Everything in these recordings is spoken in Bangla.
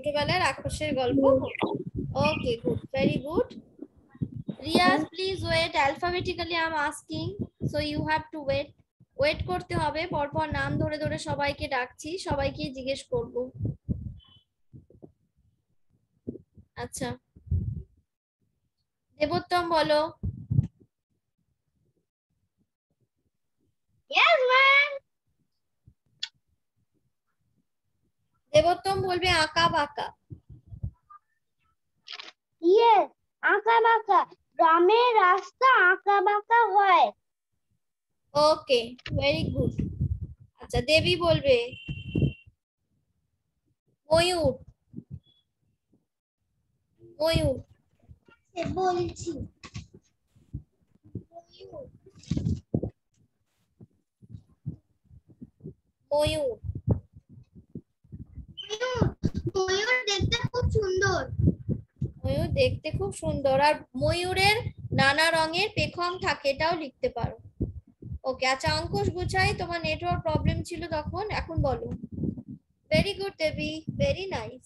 ছোটবেলায় রাক্ষসের গল্প। Okay, good, very good. Riaz, please wait, alphabetically I am asking, so you have to wait. Wait করতে হবে, পরপর নাম ধরে ধরে সবাইকে ডাকছি, সবাইকে জিজ্ঞেস করব। আচ্ছা, দেবোত্তম বলো। Yes, ma'am. দেবোত্তম বলবে আঁকা বাঁকা। Yes, আঁকা বাঁকা। গ্রামের রাস্তা আঁকা বাঁকা হয়। Okay, very good. আচ্ছা, দেবী বলবে ময়ূর। ময়ূর বলছি। ময়ূর। ময়ূর দেখতে খুব সুন্দর। ময়ূর দেখতে খুব সুন্দর, আর ময়ূরের নানা রঙের পেখম থাকে, এটাও লিখতে পারো। ওকে, আচ্ছা অঙ্কুশ গুছাই, তোমার নেটওয়ার্ক প্রবলেম ছিল তখন, এখন বলো। Very good Debi, very nice.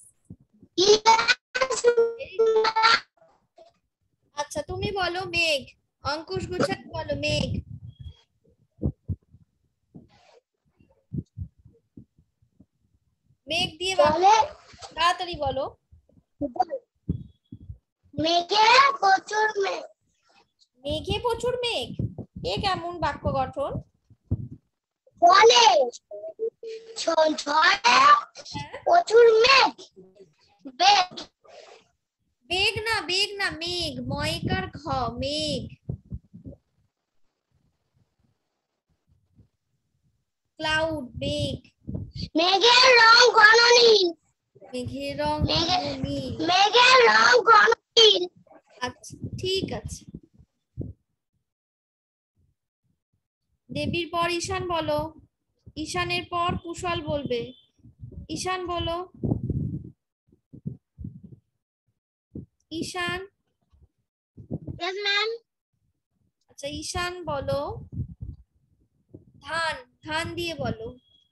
আচ্ছা তুমি বলো মেঘ। অঙ্কুশ গুছাই বলো মেঘ। মেঘ দিয়ে বলে তাড়াতাড়ি বলো। মেঘে প্রচুর মেঘ। মেঘে প্রচুর মেঘ, এ কেমন বাক্য গঠন? বলে ঝড়ে প্রচুর মেঘ। বেগ। বেগ না, বেগ না, মেঘ, ময়কার ঘ, মেঘ। ক্লাউড, মেঘ। মেঘের রং ঘন নীল। মেঘের রং নীল। মেঘের রং ঘন নীল। আচ্ছা ঠিক আছে। দেবীর পর ঈশান বলো। ঈশানের পর কুশল বলবে। ঈশান বলো। ঈশান। Yes, ma'am. আচ্ছা ঈশান বলো ধান। ধান দিয়ে বলো।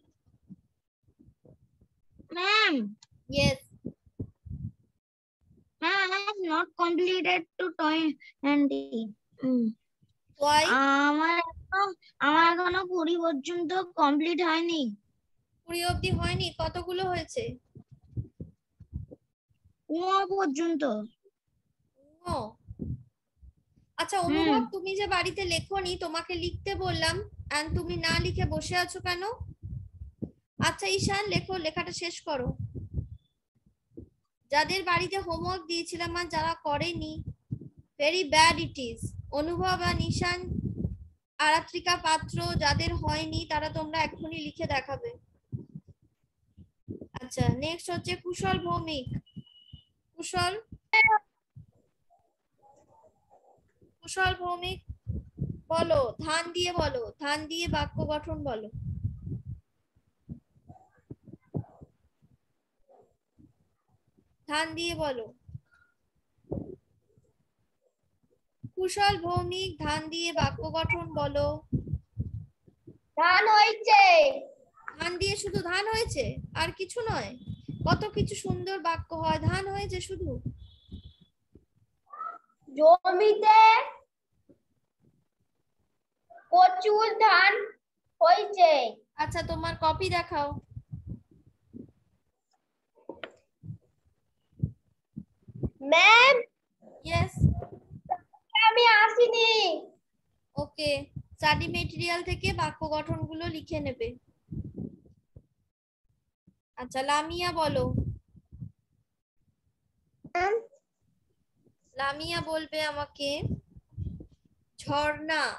Ma'am. Yes. Ma'am, I have not completed to 20. Why? আমার এখনো 20 পর্যন্ত কমপ্লিট হয়নি। 20 অবধি হয়নি, কতগুলো হয়েছে? 9 পর্যন্ত। আচ্ছা অনুভব, তুমি যে বাড়িতে লেখোনি, তোমাকে লিখতে বললাম এন্ড তুমি না লিখে বসে আছো কেন? আচ্ছা ঈশান লেখো, লেখাটা শেষ করো। যাদের বাড়িতে হোমওয়ার্ক দিয়েছিলাম আর যারা করেনি, ভেরি ব্যাড ইট ইজ। অনুভব আর ঈশান, আরাত্রিকা পাত্র, যাদের হয়নি তারা তোমরা এখনই লিখে দেখাবে। আচ্ছা নেক্সট হচ্ছে কুশল ভৌমিক। কুশল। কুশল ভৌমিক বলো, ধান দিয়ে বলো, ধান দিয়ে বাক্য গঠন বলো। ধান দিয়ে বলো। কুশল ভৌমিক, ধান দিয়ে বাক্য গঠন বলো। ধান হয়েছে। ধান দিয়ে শুধু ধান হয়েছে, আর কিছু নয়? কত কিছু সুন্দর বাক্য হয়, ধান হয়েছে শুধু? জমিতে প্রচুর ধান হয়েছে। আচ্ছা তোমার কপি দেখাও। ম্যাম। ইয়েস। আমি আসিনি। ওকে, স্টাডি মেটেরিয়াল থেকে বাক্য গঠনগুলো লিখে নেবে। আচ্ছা লামিয়া বলো। লামিয়া বলবে আমাকে ঝর্ণা।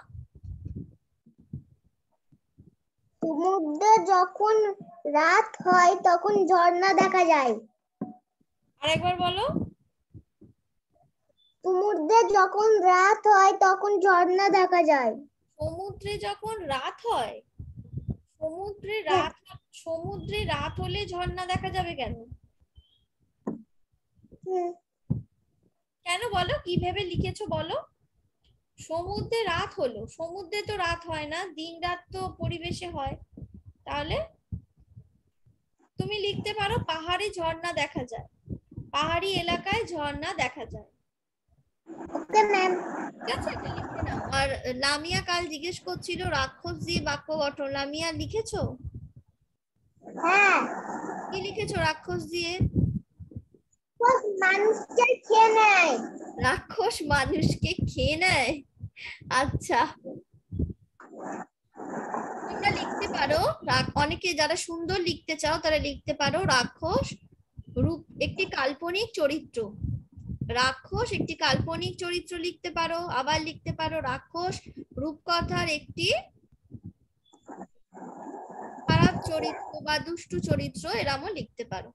সমুদ্রে যখন রাত হয় তখন ঝর্ণা দেখা যায়। আরেকবার বলো। সমুদ্রে যখন রাত হয় তখন ঝর্ণা দেখা যায়। সমুদ্রে যখন রাত হয়? সমুদ্রে রাত হলে ঝর্ণা দেখা যাবে কেন? কেন বলো, কি ভেবে লিখেছো বলো। সমুদ্রে রাত হলো, সমুদ্রে তো রাত হয় না, দিন রাত তো পরিবেশে হয়। তাহলে তুমি লিখতে পারো পাহাড়ে ঝর্ণা দেখা যায়। পাহাড়ি এলাকায় ঝর্ণা দেখা যায়। Okay ma'am. ঠিক আছে, এটা লিখে নাও। আর লামিয়া কাল জিজ্ঞেস করছিল রাক্ষস দিয়ে বাক্য গঠন, লামিয়া লিখেছো? হ্যাঁ। কি লিখেছো রাক্ষস দিয়ে? মানুষকে খেয়ে নেয়। রাক্ষস মানুষকে খেয়ে নেয়? আচ্ছা, তোমরা লিখতে পারো, অনেকে যারা সুন্দর লিখতে চাও তারা লিখতে পারো রাক্ষস রূপ একটি কাল্পনিক চরিত্র। রাক্ষস একটি কাল্পনিক চরিত্র লিখতে পারো। আবার লিখতে পারো রাক্ষস রূপকথার একটি খারাপ চরিত্র বা দুষ্টু চরিত্র, এরমও লিখতে পারো।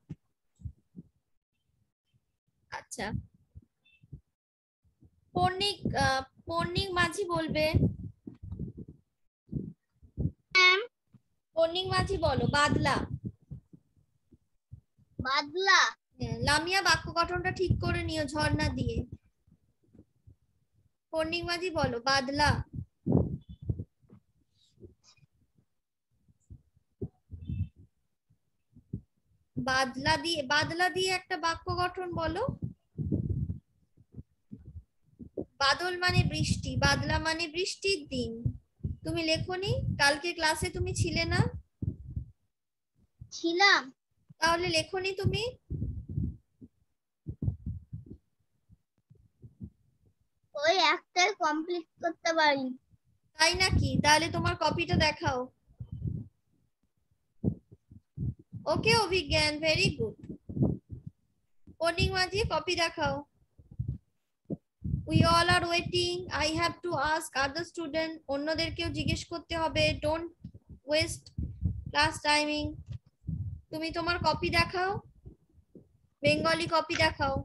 আচ্ছা, পর্ণিক মাঝি বলবে। পর্ণিক মাঝি বলো বাদলা। বাদলা। লামিয়া বাক্য গঠনটা ঠিক করে নিও ঝর্ণা দিয়ে। পর্ণিক মাঝি বলো বাদলা। বাদলা দিয়ে একটা বাক্য গঠন বলো। বাদল মানে বৃষ্টি, বাদলা মানে বৃষ্টির দিন। তুমি লেখোনি? কালকে ক্লাসে তুমি ছিলে না? ছিলাম। তাহলে লেখোনি তুমি? ওই একটাই কমপ্লিট করতে পারি। তাই নাকি? তাহলে তোমার কপিটা দেখাও। ওকে অভিজ্ঞান, ভেরি গুড। পর্ণিক মাঝি কপি দেখাও। We all are waiting. I have to ask other student. অন্যদেরকেও জিজ্ঞেস করতে হবে। Don't waste class timing. তুমি তোমার কপি দেখাও, বেঙ্গলি কপি দেখাও।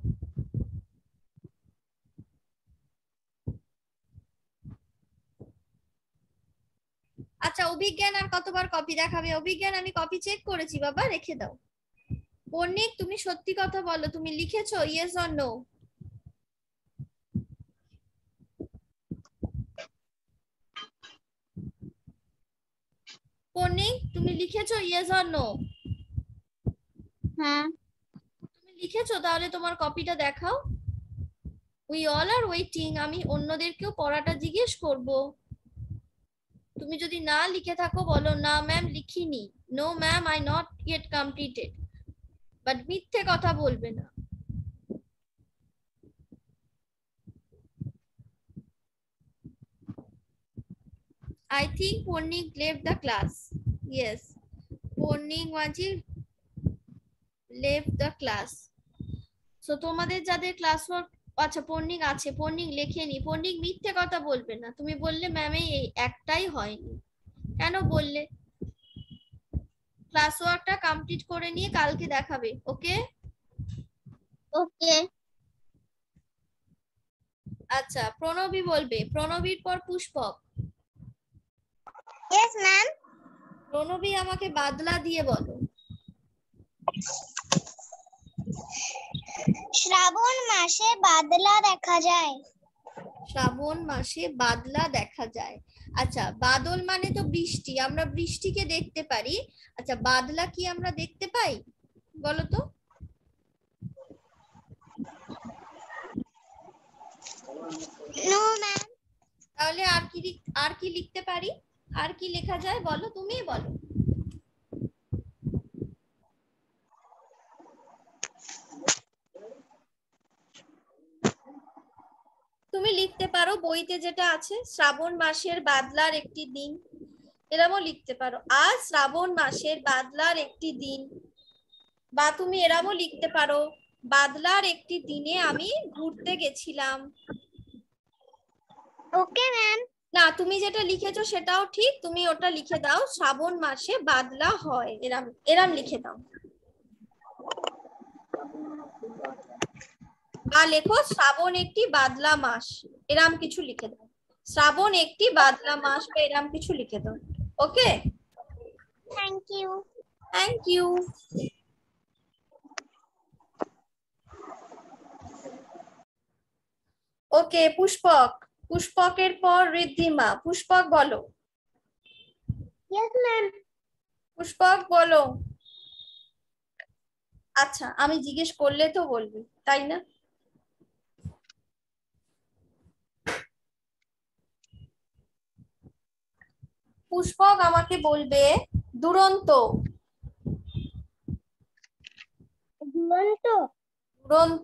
আচ্ছা, অভিজ্ঞান আর কতবার কপি দেখাবে? অভিজ্ঞান আমি কপি চেক করেছি বাবা, রেখে দাও। পর্ণিক তুমি সত্যি কথা বলো, তুমি লিখেছো ইয়েস অর নো? পর্ণিক তুমি লিখেছো ইয়েস অর নো? হ্যাঁ। তুমি লিখেছো, তাহলে তোমার কপিটা দেখাও। উই অল আর ওয়েটিং, আমি অন্যদেরকেও পড়াটা জিজ্ঞেস করব। তুমি যদি না লিখে থাকো বলো না ম্যাম লিখিনি, no ma'am I not yet completed, but মিথ্যে কথা বলবে না। I think Purnik left the class. Yes, Purnik Maji left the class. So তোমাদের যাদের ক্লাস ওয়ার্ক, আচ্ছা পর্ণিক আছে, পর্ণিক লেখেনি। পর্ণিক মিথ্যে কথা বলবে না। তুমি বললে ম্যাম এই একটাই হয়নি, কেন বললে? ক্লাস ওয়ার্কটা কমপ্লিট করে নিয়ে কালকে দেখাবে। ওকে ওকে। আচ্ছা, প্রণবী বলবে। প্রণবীর পর পুষ্পক। Yes ma'am. প্রণবী আমাকে বাদলা দিয়ে বলো। শ্রাবণ মাসে বাদলা দেখা যায়। শ্রাবণ মাসে বাদলা দেখা যায়। আচ্ছা, বাদল মানে তো বৃষ্টি, আমরা বৃষ্টিকে দেখতে পারি। আচ্ছা, বাদলা কি আমরা দেখতে পাই বলো তো? No ma'am. তাহলে আর কি লিখতে পারি? আর কি লেখা যায় বলো, তুমিই বলো। তুমি লিখতে পারো বইতে যেটা আছে, শ্রাবণ মাসের বাদলার একটি দিন, এরমও লিখতে পারো। আজ শ্রাবণ মাসের বাদলার একটি দিন। বা তুমি এরমও লিখতে পারো বাদলার একটি দিনে আমি ঘুরতে গেছিলাম। Okay ma'am. না, তুমি যেটা লিখেছো সেটাও ঠিক, তুমি ওটা লিখে দাও শ্রাবণ মাসে বাদলা হয়, এরম এরম লিখে দাও। বা লেখো শ্রাবণ একটি বাদলা মাস, এরম কিছু লিখে দাও। শ্রাবণ একটি বাদলা মাস বা এরম কিছু লিখে দাও। Okay, thank you. Thank you. Okay, Pushpak. পুষ্পকের পর ঋদ্ধিমা। পুষ্পক বলো। Yes ma'am. পুষ্পক বলো। আচ্ছা, আমি জিজ্ঞেস করলে তো বলবি, তাই না? পুষ্পক আমাকে বলবে দুরন্ত। দুরন্ত। দুরন্ত।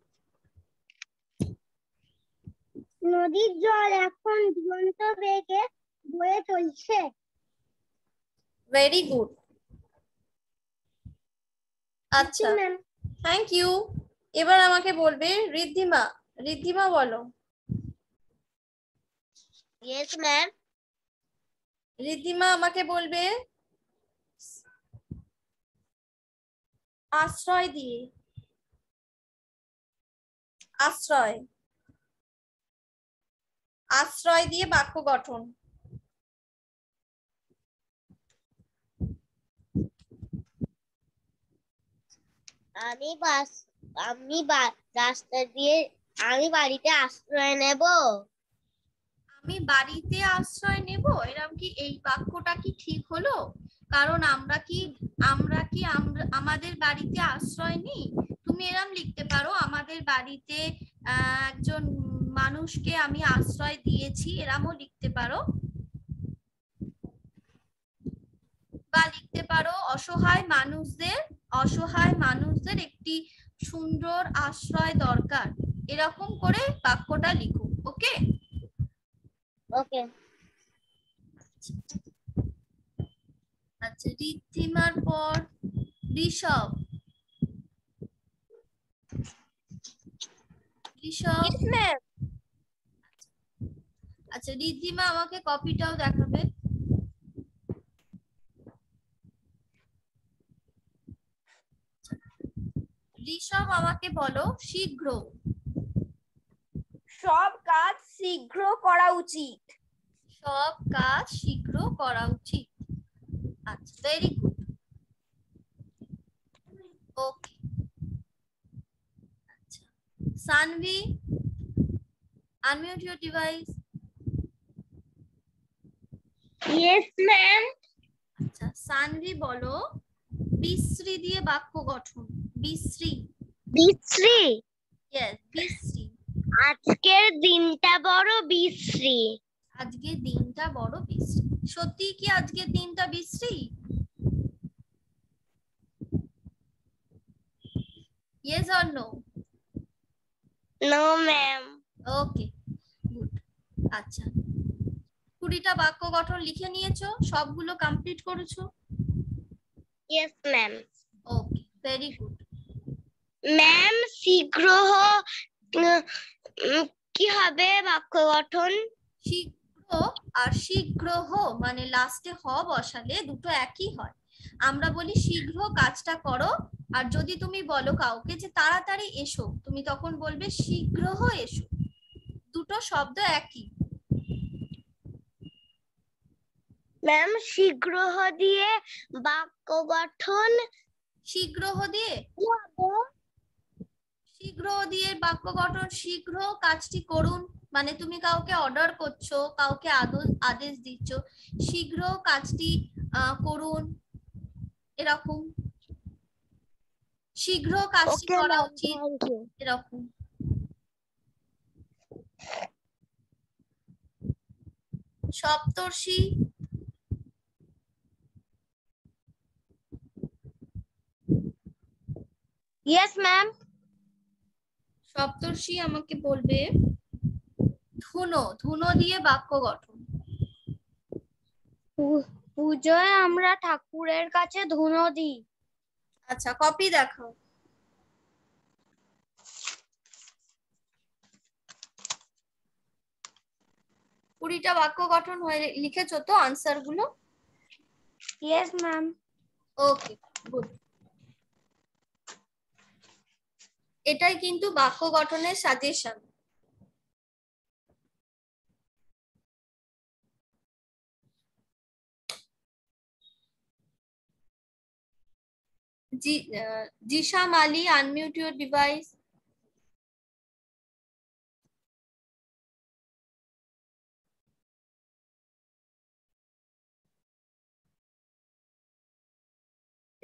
নদীর জল এখন দুরন্ত বেগে বয়ে চলছে। Very good. আচ্ছা, ম্যাম। Thank you. এবার আমাকে বলবে ঋদ্ধিমা। ঋদ্ধিমা বলো। Yes ma'am. ঋদ্ধিমা আমাকে বলবে আশ্রয় দিয়ে। আশ্রয়। আশ্রয় দিয়ে বাক্য গঠন। আমি বাস আমি রাস্তা দিয়ে আমি বাড়িতে আশ্রয় নেব। আমি বাড়িতে আশ্রয় নেব, এরকম কি এই বাক্যটা কি ঠিক হলো? কারণ আমরা আমাদের বাড়িতে আশ্রয় নিই। তুমি এরকম লিখতে পারো, আমাদের বাড়িতে একজন মানুষকে আমি আশ্রয় দিয়েছি, এরকমও লিখতে পারো। বা লিখতে পারো অসহায় মানুষদের একটি সুন্দর আশ্রয় দরকার, এরকম করে বাক্যটা লিখো। ওকে। ওকে। আচ্ছা, ঋদ্ধিমার পর ঋষভ। ঋষভ। ম্যাম। আচ্ছা, ঋদ্ধিমা আমাকে কপিটাও দেখাবে। ঋষভ আমাকে বলো শীঘ্র। সব কাজ শীঘ্র করা উচিত। সব কাজ শীঘ্র করা উচিত। আচ্ছা, ভেরি গুড। ওকে। আচ্ছা, Sanvi, unmute your device. Yes ma'am. আচ্ছা, সানভি বলো বিশ্রী দিয়ে বাক্য গঠন। বিশ্রী। বিশ্রী। ইয়েস, বিশ্রী। আজকের দিনটা বড় বিশ্রী। আজকের দিনটা বড় বিশ্রী। সত্যি কি আজকের দিনটা বিশ্রী? Yes or no? No ma'am. Okay, good. আচ্ছা, 20টা বাক্য গঠন লিখে নিয়েছো? সবগুলো কমপ্লিট করেছো? Yes ma'am. Okay, very good. Ma'am শীঘ্র কি হবে বাক্য গঠন? শীঘ্র আর শীঘ্রহ মানে লাস্টে হ বসালে দুটো একই হয়। আমরা বলি শীঘ্র কাজটা করো, আর যদি তুমি বলো কাউকে যে তাড়াতাড়ি এসো, তুমি তখন বলবে শীঘ্রহ এসো। দুটো শব্দ একই। ম্যাম শীঘ্র দিয়ে বাক্য গঠন। শীঘ্রহ দিয়ে বাক্য গঠন, শীঘ্র কাজটি করুন মানে তুমি কাউকে অর্ডার করছো, কাউকে আদেশ দিচ্ছ, শীঘ্র কাজটি করুন, এরকম। শীঘ্র কাজটি ওকে করা ম্যাম, উচিত, থ্যাংক ইউ। এরকম। সপ্তর্ষি। Yes ma'am. সপ্তর্ষি আমাকে বলবে ধুনো। ধুনো দিয়ে বাক্য গঠন। পুজোয় আমরা ঠাকুরের কাছে ধুনো দিই। আচ্ছা, কপি দেখাও। কুড়িটা বাক্য গঠন হয়ে লিখেছো তো আনসার গুলো? Yes ma'am. Okay, good. এটাই কিন্তু বাক্য গঠনের suggestion. Zisham Ali, unmute your device.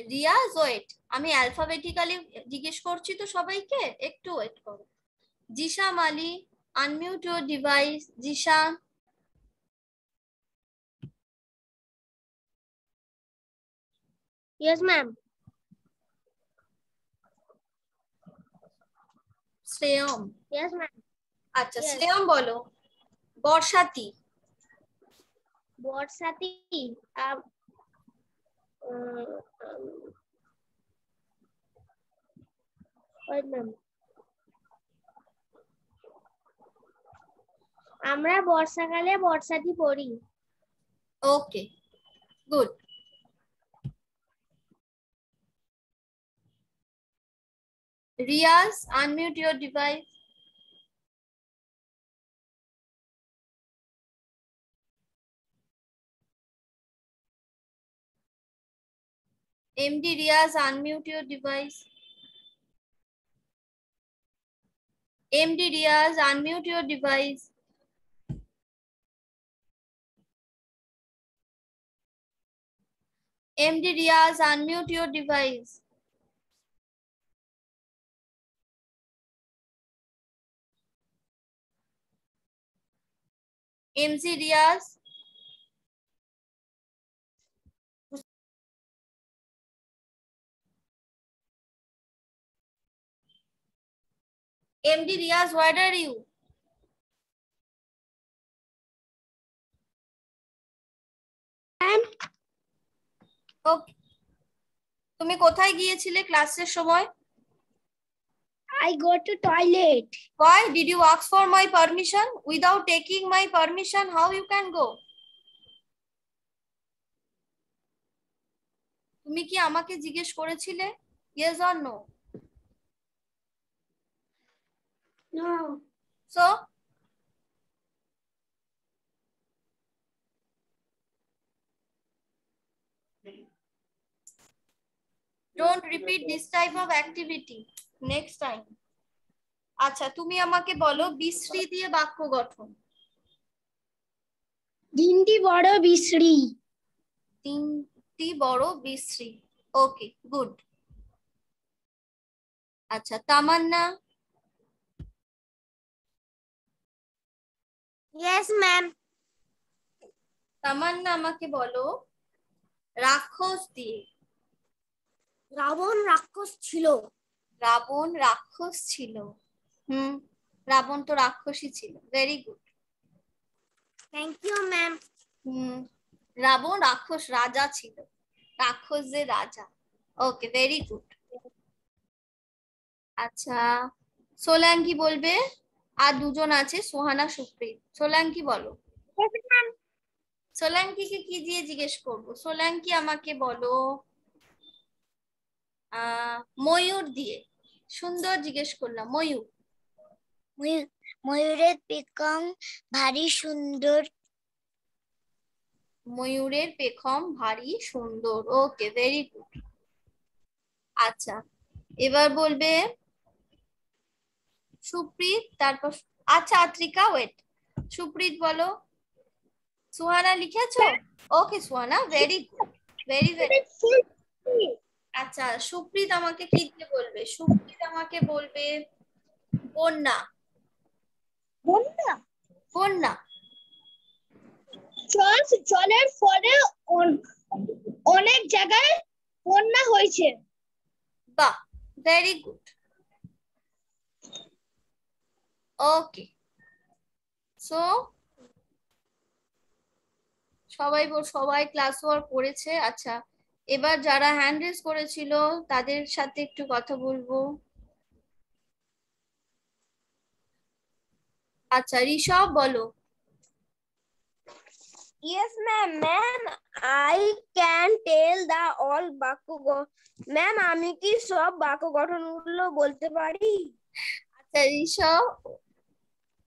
Riaz wait, আমি অ্যালফাবেটিক্যালি জিজ্ঞেস করছি তো সবাইকে, একটু ওয়েট করো। Zishan Ali, unmute your device. Zishan. Yes, ma'am. Shreyam. Yes, ma'am. আচ্ছা Yes. শ্রেয়ম বলো। বর্ষাতি। বর্ষাতি। Wait, ma'am. আমরা বর্ষাকালে বর্ষাতি পড়ি। Okay, good. Riaz, unmute your device. MD Riaz, unmute your device. MD Riaz, unmute your device. MD Riaz, unmute your device. MC Riaz. MD Riaz, where are you? Okay. তুমি কোথায় গিয়েছিলে ক্লাসের সময়? I go to toilet. Why did you ask for my permission? Without taking my permission, how you can go? তুমি কি আমাকে জিজ্ঞেস করেছিলে? Yes or no? No. So don't repeat this type of activity next time. আচ্ছা তুমি আমাকে বলো বিশ্রী দিয়ে বাক্য গঠন। দিনটি বড় বিশ্রী। তিনটি বড় বিশ্রী। Okay, good. আচ্ছা তামান্না। Yes, ma'am. তামান্না আমাকে বলো রাক্ষস দিয়ে। রাবণ রাক্ষস ছিল। রাবণ রাক্ষস ছিল। রাবণ তো রাক্ষসী ছিল। Very good. Thank you, ma'am. Ravan রাক্ষস রাজা ছিল, রাক্ষস যে রাজা। Okay, very good. আচ্ছা সোলাঙ্কি বলবে, আর দুজন আছে সোহানা সুপ্রিত। সোলাঙ্কি বলো। Yes, ma'am. সোলাঙ্কিকে কি দিয়ে জিজ্ঞেস করবো? সোলাঙ্কি আমাকে বলো ময়ূর দিয়ে। সুন্দর জিজ্ঞেস করলাম, ময়ূর। ময়ূরের পেখম ভারী সুন্দর। ময়ূরের পেখম ভারী সুন্দর। Okay, very good. আচ্ছা এবার বলবে সুপ্রিত, তারপর আচ্ছা আত্রিকা ওয়েট। সুপ্রিত বলো। সুহানা লিখেছো? Okay Suhana, very good, very very. আচ্ছা সুপ্রিত আমাকে কি দিয়ে বলবে? সুপ্রিত আমাকে বলবে বন্যা। বন্যা। বন্যা। জলের ফলে অনেক জায়গায় বন্যা হয়েছে। বাহ, ভেরি গুড। ওকে, সো সবাই ক্লাস ওয়ার্ক করেছে। আচ্ছা এবার যারা হ্যান্ড রেজ করেছিল তাদের সাথে একটু কথা বলবো। আচ্ছা ঋষভ বলো। Yes, ma'am. Ma'am, I can tell the all বাক্য ম্যাম আমি কি সব বাক্য গঠনগুলো বলতে পারি? আচ্ছা ঋষভ